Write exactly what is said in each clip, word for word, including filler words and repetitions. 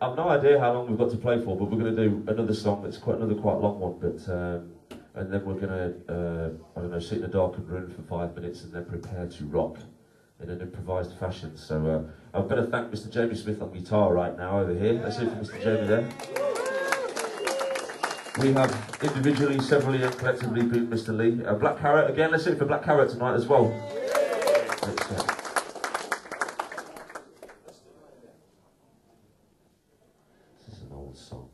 I've no idea how long we've got to play for, but we're going to do another song that's quite another quite long one. But um, and then we're going to uh, I don't know, sit in a darkened room for five minutes and then prepare to rock in an improvised fashion. So uh, I've got to thank Mister Jamie Smith on guitar right now over here. Let's hear it for Mister Jamie there. We have individually, severally, and collectively been Mister Lee. Uh, Black Carrot again. Let's hear it for Black Carrot tonight as well. Let's, uh, this is an old song.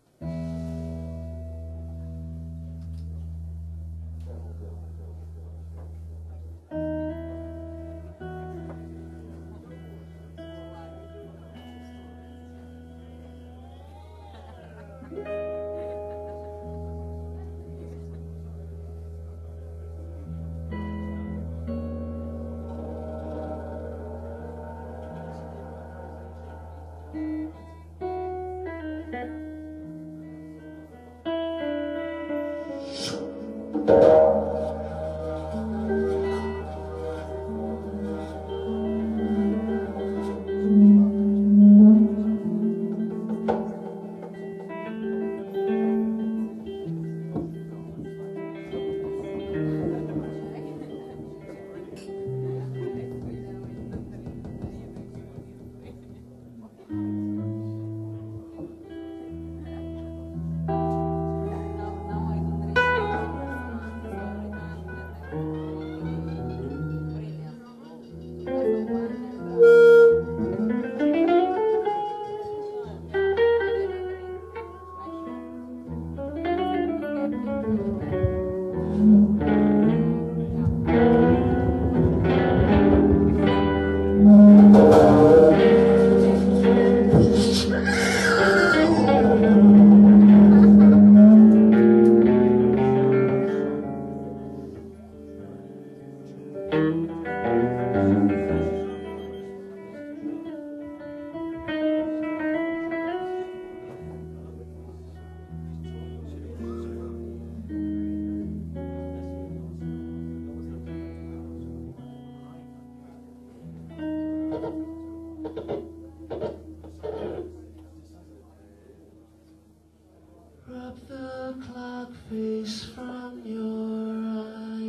Rub the clock face from your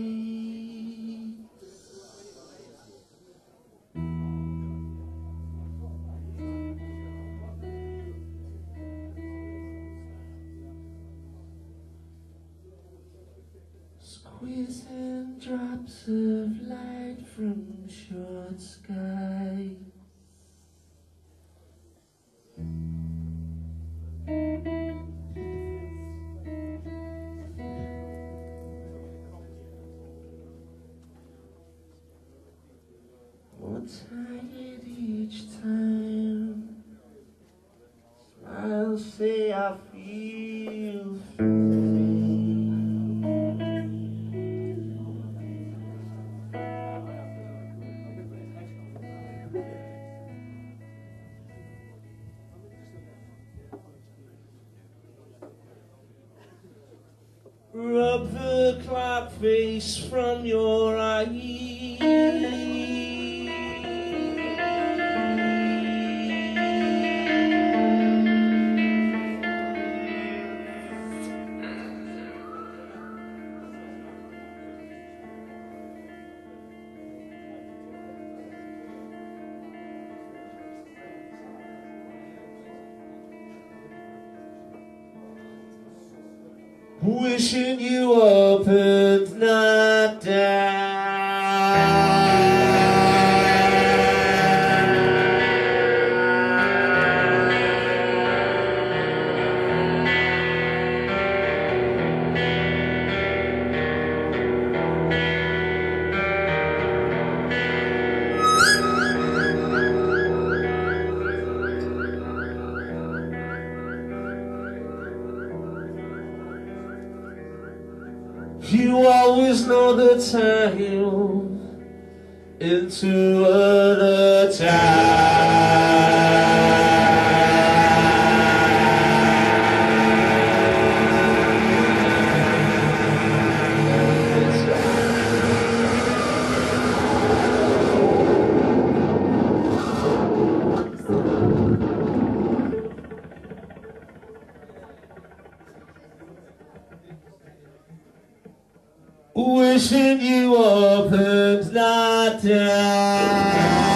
eyes. Squeezing drops of light from short skies. Tired each time. Smile, say I feel free. Rub the clock face from your eyes. Wishing you up and not down. You always know the time into another time. wishing you up and not down.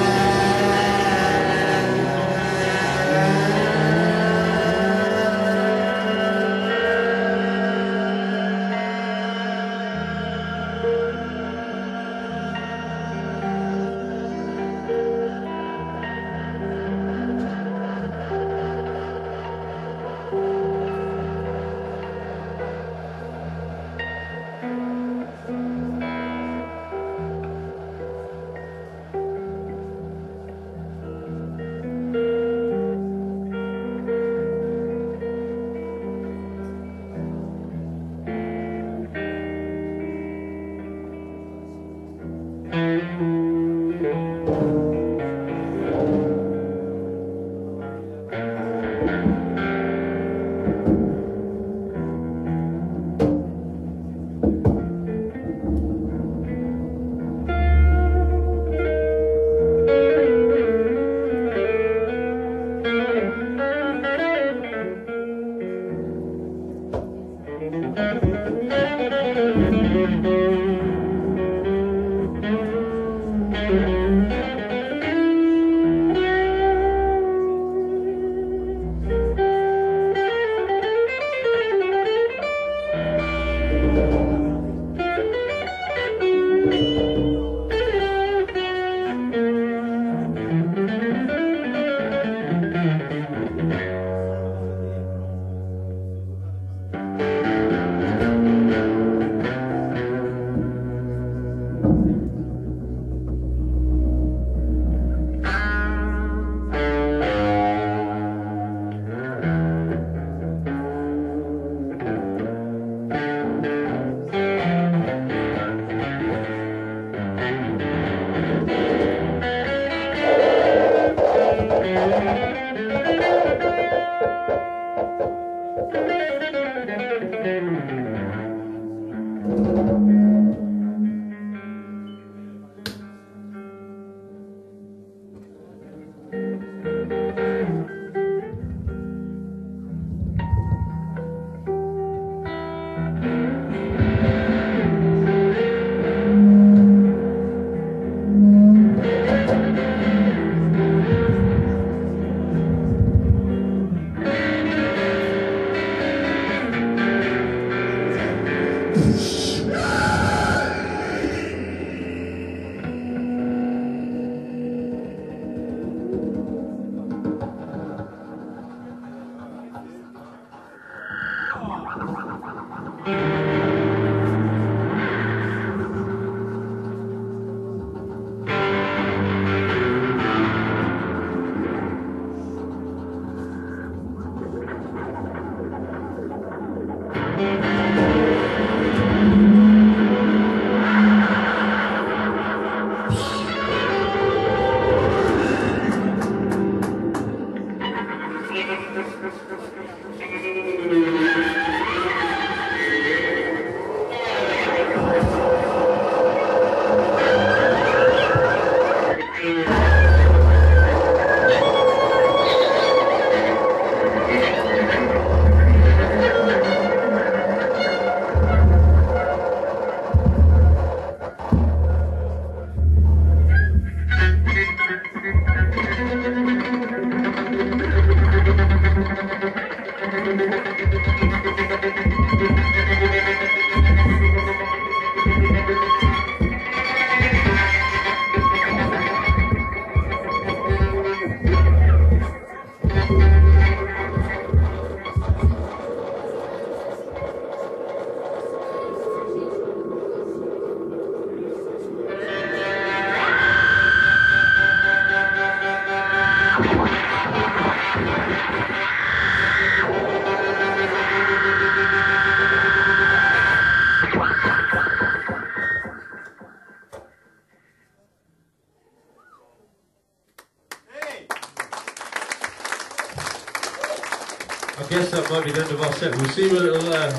I guess that might be the end of our set. We'll see what it'll... Uh,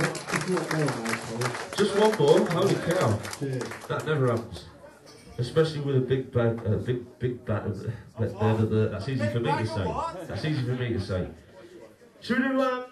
just one more? Holy cow. That never happens. Especially with a big bag, uh, big, big bat. Uh, that's easy for me to say. That's easy for me to say. Should we do, um...